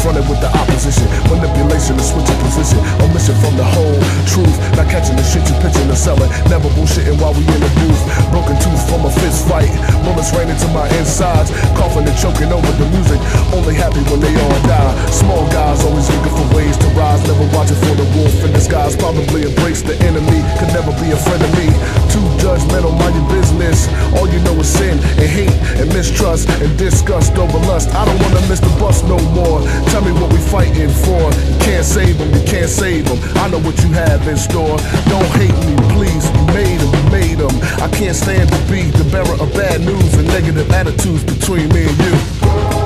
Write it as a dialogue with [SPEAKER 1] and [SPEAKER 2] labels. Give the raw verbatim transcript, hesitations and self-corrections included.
[SPEAKER 1] confronted with the opposition. Manipulation and switching position. Omission from the whole truth. Not catching the shit you pitching and selling. Never bullshitting while we in the booth. Broken tooth from a fist fight. Bullets raining to my insides. Coughing and choking over the music. Only happy when they all die. Small guys always looking for ways to rise. Never watching for the wolf in disguise. Probably embrace the enemy. Could never be a friend of me. Too judgmental, mind your business. All you know is sin and hate and mistrust and disgust over lust. I don't wanna miss the bus no more. Tell me what we fighting for. You can't save them, you can't save them. I know what you have in store. Don't hate me, please. You made them, you made them. I can't stand to be the bearer of bad news and negative attitudes between me and you.